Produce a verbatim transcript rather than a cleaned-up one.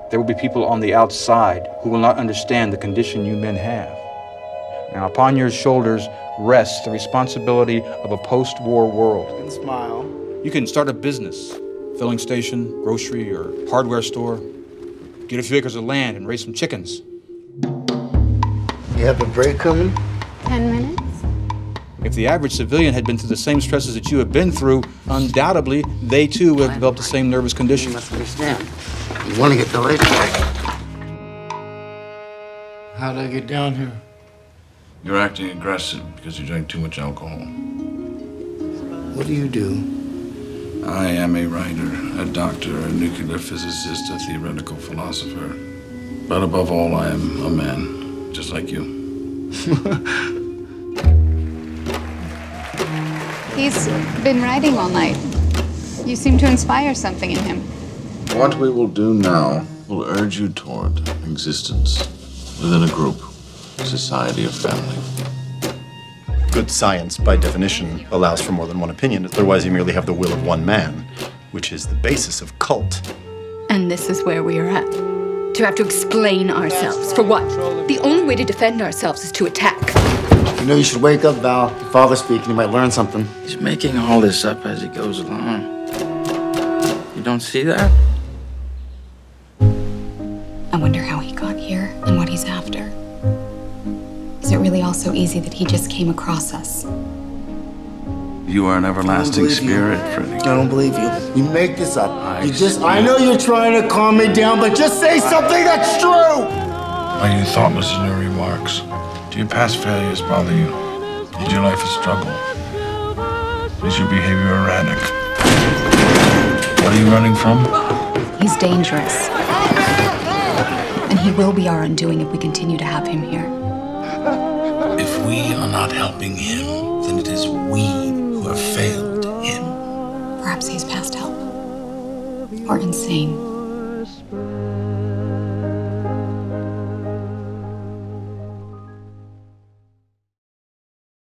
There will be people on the outside who will not understand the condition you men have. Now, upon your shoulders rests the responsibility of a post-war world. You can smile. You can start a business, filling station, grocery, or hardware store. Get a few acres of land and raise some chickens. You have a break coming? Ten minutes? If the average civilian had been through the same stresses that you have been through, undoubtedly, they too would have developed the same nervous condition. You must understand. You want to get delayed. How'd I get down here? You're acting aggressive because you drank too much alcohol. What do you do? I am a writer, a doctor, a nuclear physicist, a theoretical philosopher. But above all, I am a man, just like you. He's been writing all night. You seem to inspire something in him. What we will do now will urge you toward existence within a group, society, or family. Good science, by definition, allows for more than one opinion. Otherwise, you merely have the will of one man, which is the basis of cult. And this is where we are at. To have to explain ourselves. For what? The only way to defend ourselves is to attack. You know, you should wake up, Val. Your father's speaking. You might learn something. He's making all this up as he goes along. You don't see that? I wonder how he got here and what he's after. Is it really all so easy that he just came across us? You are an everlasting spirit, Freddy. I don't believe you. You make this up. You just, I know you're trying to calm me down, but just say something that's true! Are you thoughtless in your remarks? Do your past failures bother you? Is your life a struggle? Is your behavior erratic? What are you running from? He's dangerous. And he will be our undoing if we continue to have him here. If we are not helping him, then it is we who have failed him. Perhaps he's past help. Or insane.